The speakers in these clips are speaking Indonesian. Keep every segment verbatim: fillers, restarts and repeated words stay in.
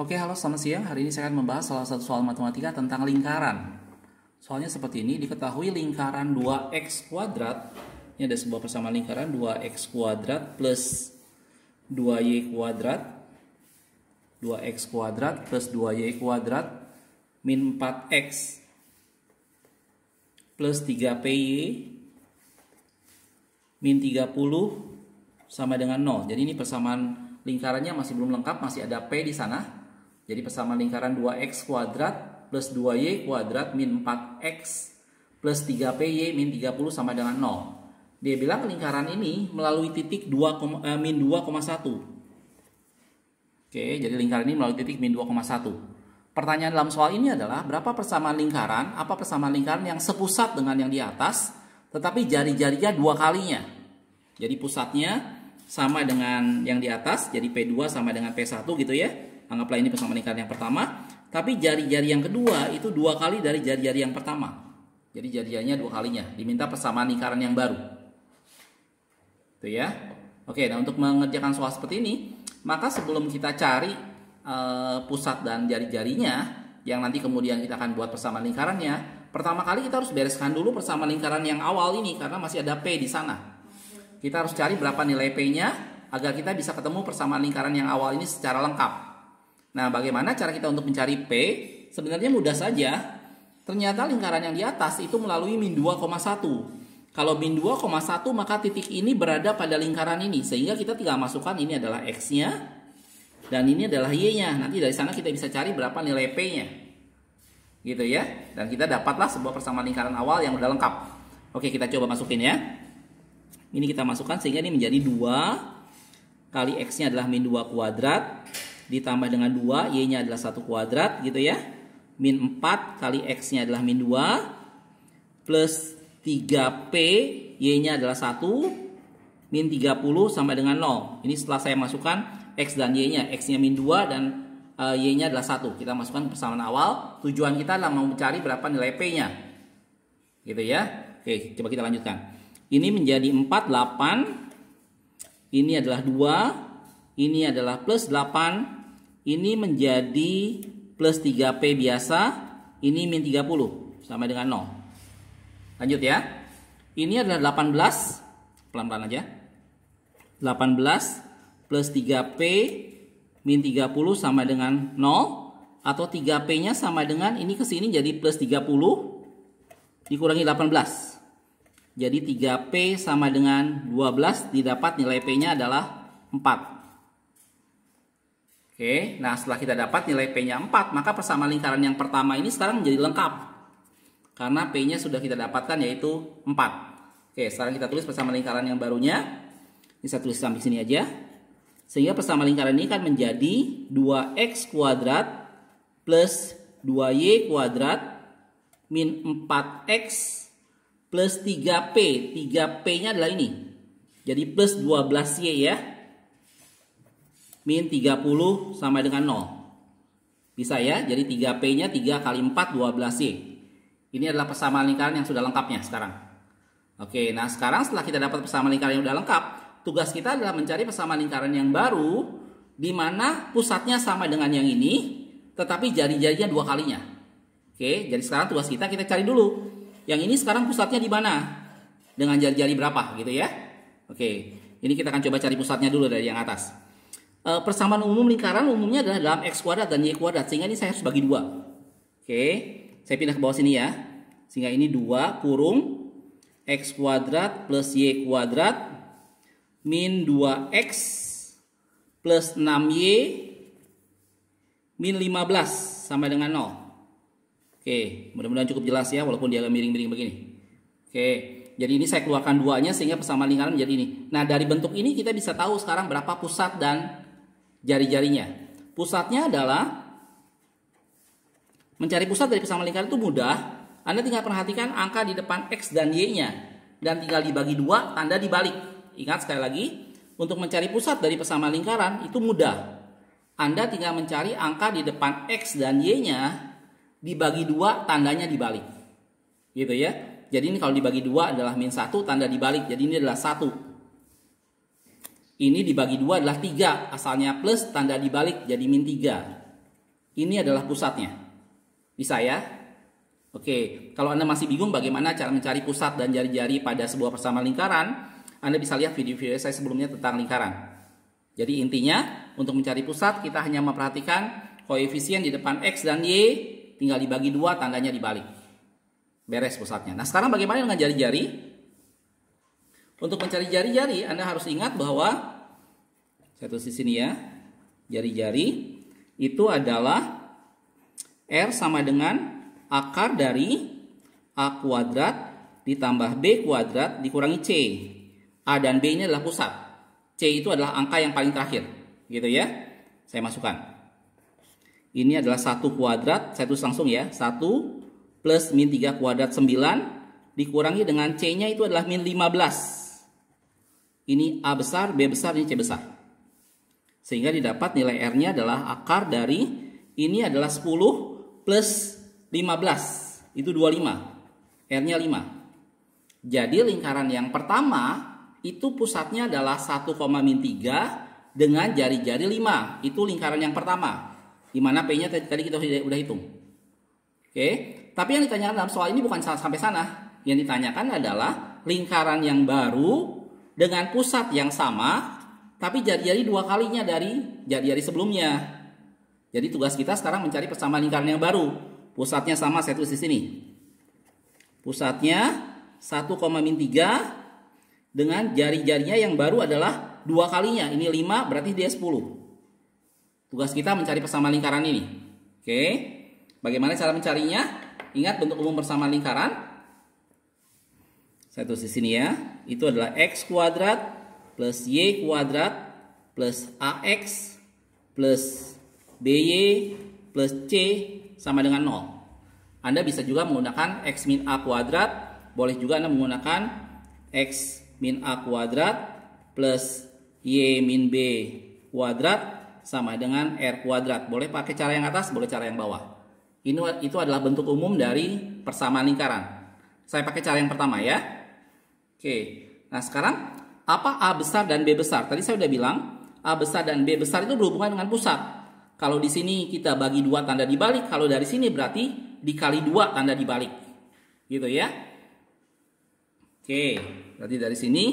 Oke, halo selamat siang. Hari ini saya akan membahas salah satu soal matematika tentang lingkaran. Soalnya seperti ini, diketahui lingkaran dua x kuadrat. Ini ada sebuah persamaan lingkaran dua x kuadrat plus dua y kuadrat. dua x kuadrat plus dua y kuadrat min empat x plus tiga p y min tiga puluh sama dengan nol. Jadi ini persamaan lingkarannya masih belum lengkap, masih ada p di sana. Jadi persamaan lingkaran dua x kuadrat plus dua y kuadrat min empat x plus tiga p y min tiga puluh sama dengan nol. Dia bilang lingkaran ini melalui titik dua, eh, min dua koma satu. Oke, jadi lingkaran ini melalui titik min dua koma satu. Pertanyaan dalam soal ini adalah berapa persamaan lingkaran, apa persamaan lingkaran yang sepusat dengan yang di atas, tetapi jari-jarinya dua kalinya. Jadi pusatnya sama dengan yang di atas, jadi P dua sama dengan P satu gitu ya. Anggaplah ini persamaan lingkaran yang pertama, tapi jari-jari yang kedua itu dua kali dari jari-jari yang pertama. Jadi jari-jarinya dua kalinya, diminta persamaan lingkaran yang baru. Itu ya. Oke, nah untuk mengerjakan soal seperti ini, maka sebelum kita cari uh, pusat dan jari-jarinya, yang nanti kemudian kita akan buat persamaan lingkarannya, pertama kali kita harus bereskan dulu persamaan lingkaran yang awal ini, karena masih ada P di sana. Kita harus cari berapa nilai P-nya, agar kita bisa ketemu persamaan lingkaran yang awal ini secara lengkap. Nah, bagaimana cara kita untuk mencari P? Sebenarnya mudah saja. Ternyata lingkaran yang di atas itu melalui min dua koma satu. Kalau min dua koma satu, maka titik ini berada pada lingkaran ini. Sehingga kita tinggal masukkan ini adalah X-nya. Dan ini adalah Y-nya. Nanti dari sana kita bisa cari berapa nilai P-nya. Gitu ya. Dan kita dapatlah sebuah persamaan lingkaran awal yang udah lengkap. Oke, kita coba masukin ya. Ini kita masukkan sehingga ini menjadi dua. Kali X-nya adalah min dua kuadrat. Ditambah dengan dua, Y-nya adalah satu kuadrat gitu ya. Min empat kali X-nya adalah min dua. Plus tiga P, Y-nya adalah satu. Min tiga puluh sama dengan nol. Ini setelah saya masukkan X dan Y-nya. X-nya min dua dan uh, Y-nya adalah satu. Kita masukkan persamaan awal. Tujuan kita adalah mau mencari berapa nilai P-nya. Gitu ya. Oke, coba kita lanjutkan. Ini menjadi empat, delapan. Ini adalah dua. Ini adalah plus delapan. Ini menjadi plus tiga P biasa. Ini min tiga puluh. Sama dengan nol. Lanjut ya. Ini adalah delapan belas. Pelan-pelan aja. delapan belas plus tiga P min tiga puluh sama dengan nol. Atau tiga P-nya sama dengan ini ke sini jadi plus tiga puluh. Dikurangi delapan belas. Jadi tiga P sama dengan dua belas. Didapat nilai P-nya adalah empat. Oke, nah setelah kita dapat nilai P-nya empat, maka persamaan lingkaran yang pertama ini sekarang menjadi lengkap. Karena P-nya sudah kita dapatkan yaitu empat. Oke, sekarang kita tulis persamaan lingkaran yang barunya. Ini saya tulis sampai sini aja. Sehingga persamaan lingkaran ini kan menjadi dua x kuadrat plus dua y kuadrat min empat x plus tiga P. tiga P-nya adalah ini. Jadi plus dua belas y ya. Min tiga puluh sama dengan nol. Bisa ya, jadi tiga P-nya tiga kali empat, dua belas y. Ini adalah persamaan lingkaran yang sudah lengkapnya sekarang. Oke, nah sekarang setelah kita dapat persamaan lingkaran yang sudah lengkap, tugas kita adalah mencari persamaan lingkaran yang baru, di mana pusatnya sama dengan yang ini, tetapi jari-jarinya dua kalinya. Oke, jadi sekarang tugas kita, kita cari dulu. Yang ini sekarang pusatnya di mana? Dengan jari-jari berapa gitu ya. Oke, ini kita akan coba cari pusatnya dulu dari yang atas. E, persamaan umum lingkaran umumnya adalah dalam x kuadrat dan y kuadrat, sehingga ini saya harus bagi dua. Oke, saya pindah ke bawah sini ya. Sehingga ini dua kurung x kuadrat plus y kuadrat min dua x plus enam y min lima belas sama dengan nol. Oke, mudah-mudahan cukup jelas ya, walaupun dia agak miring-miring begini. Oke, jadi ini saya keluarkan duanya sehingga persamaan lingkaran menjadi ini. Nah, dari bentuk ini kita bisa tahu sekarang berapa pusat dan jari-jarinya. Pusatnya adalah mencari pusat dari persamaan lingkaran itu mudah. Anda tinggal perhatikan angka di depan X dan Y-nya. Dan tinggal dibagi dua, tanda dibalik. Ingat sekali lagi, untuk mencari pusat dari persamaan lingkaran itu mudah. Anda tinggal mencari angka di depan X dan Y-nya, dibagi dua, tandanya dibalik. Gitu ya. Jadi ini kalau dibagi dua adalah min satu, tanda dibalik. Jadi ini adalah satu. Ini dibagi dua adalah tiga. Asalnya plus, tanda dibalik jadi min tiga. ini adalah pusatnya. Bisa ya? Oke, kalau Anda masih bingung bagaimana cara mencari pusat dan jari-jari pada sebuah persamaan lingkaran, Anda bisa lihat video-video saya sebelumnya tentang lingkaran. Jadi intinya, untuk mencari pusat kita hanya memperhatikan koefisien di depan X dan Y, tinggal dibagi dua, tandanya dibalik. Beres pusatnya. Nah sekarang bagaimana dengan jari-jari? Untuk mencari jari-jari, Anda harus ingat bahwa, saya tulis di sini ya, jari-jari itu adalah R sama dengan akar dari A kuadrat ditambah B kuadrat dikurangi C. A dan B ini adalah pusat. C itu adalah angka yang paling terakhir. Gitu ya. Saya masukkan. Ini adalah satu kuadrat. Saya tulis langsung ya. satu plus min tiga kuadrat sembilan. Dikurangi dengan C-nya itu adalah min lima belas. Ini A besar, B besar, ini C besar. Sehingga didapat nilai R-nya adalah akar dari ini adalah sepuluh plus lima belas. Itu dua puluh lima. R-nya lima. Jadi lingkaran yang pertama itu pusatnya adalah satu, min tiga dengan jari-jari lima. Itu lingkaran yang pertama. Dimana P-nya tadi kita udah hitung. Oke. Tapi yang ditanyakan dalam soal ini bukan sampai sana. Yang ditanyakan adalah lingkaran yang baru dengan pusat yang sama, tapi jari-jari dua kalinya dari jari-jari sebelumnya. Jadi tugas kita sekarang mencari persamaan lingkaran yang baru. Pusatnya sama, saya tulis di sini. Pusatnya satu, min tiga dengan jari-jarinya yang baru adalah dua kalinya. Ini lima, berarti dia sepuluh. Tugas kita mencari persamaan lingkaran ini. Oke. Bagaimana cara mencarinya? Ingat bentuk umum persamaan lingkaran. Saya tulis di sini ya. Itu adalah X kuadrat plus Y kuadrat plus A X plus B Y plus C sama dengan nol. Anda bisa juga menggunakan X min A kuadrat. Boleh juga Anda menggunakan X min A kuadrat plus Y min B kuadrat sama dengan R kuadrat. Boleh pakai cara yang atas, boleh cara yang bawah. Ini, itu adalah bentuk umum dari persamaan lingkaran. Saya pakai cara yang pertama ya. Oke, nah sekarang apa A besar dan B besar? Tadi saya sudah bilang A besar dan B besar itu berhubungan dengan pusat. Kalau di sini kita bagi dua tanda dibalik, kalau dari sini berarti dikali dua tanda dibalik. Gitu ya. Oke, berarti dari sini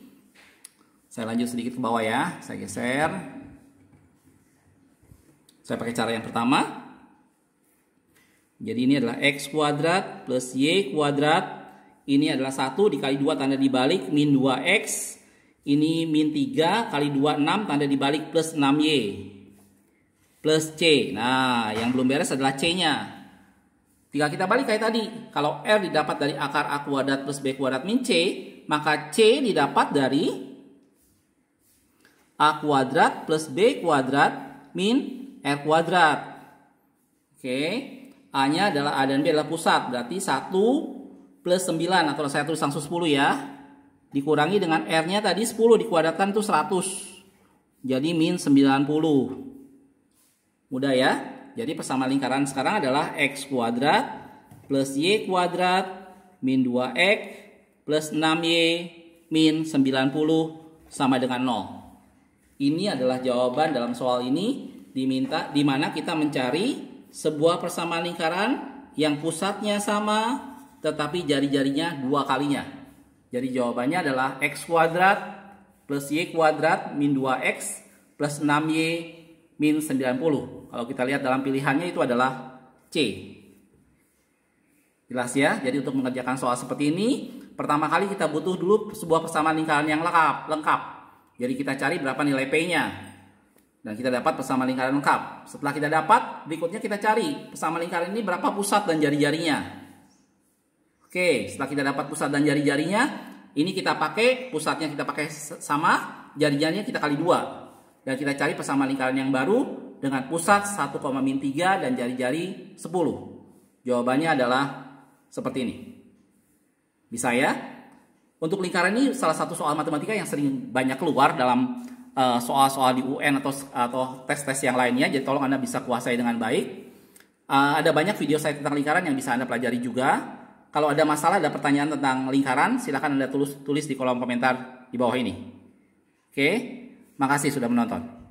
saya lanjut sedikit ke bawah ya. Saya geser. Saya pakai cara yang pertama. Jadi ini adalah X kuadrat plus Y kuadrat. Ini adalah satu dikali dua tanda dibalik min dua X. Ini min tiga kali dua, enam tanda dibalik plus enam Y. Plus C. Nah, yang belum beres adalah C-nya. Tinggal kita balik kayak tadi. Kalau R didapat dari akar A kuadrat plus B kuadrat min C, maka C didapat dari A kuadrat plus B kuadrat min R kuadrat. Oke. A-nya adalah A dan B adalah pusat. Berarti satu plus sembilan. Atau saya tulis langsung sepuluh ya. Dikurangi dengan R-nya tadi sepuluh. Dikuadratkan itu seratus. Jadi min sembilan puluh. Mudah ya. Jadi persamaan lingkaran sekarang adalah X kuadrat plus Y kuadrat min dua X plus enam Y min sembilan puluh sama dengan nol. Ini adalah jawaban dalam soal ini. Diminta di mana kita mencari sebuah persamaan lingkaran yang pusatnya sama tetapi jari-jarinya dua kalinya. Jadi jawabannya adalah X kuadrat plus Y kuadrat min dua X plus enam Y min sembilan puluh. Kalau kita lihat dalam pilihannya itu adalah C. Jelas ya? Jadi untuk mengerjakan soal seperti ini, pertama kali kita butuh dulu sebuah persamaan lingkaran yang lengkap. lengkap. Jadi kita cari berapa nilai P-nya. Dan kita dapat persamaan lingkaran lengkap. Setelah kita dapat, berikutnya kita cari persamaan lingkaran ini berapa pusat dan jari-jarinya. Oke, setelah kita dapat pusat dan jari-jarinya, ini kita pakai, pusatnya kita pakai sama, jari-jarinya kita kali dua. Dan kita cari persamaan lingkaran yang baru dengan pusat satu, min tiga dan jari-jari sepuluh. Jawabannya adalah seperti ini. Bisa ya? Untuk lingkaran ini salah satu soal matematika yang sering banyak keluar dalam soal-soal uh, di U N atau atau tes-tes yang lainnya. Jadi tolong Anda bisa kuasai dengan baik. Uh, ada banyak video saya tentang lingkaran yang bisa Anda pelajari juga. Kalau ada masalah, ada pertanyaan tentang lingkaran, silakan Anda tulis, tulis di kolom komentar di bawah ini. Oke, makasih sudah menonton.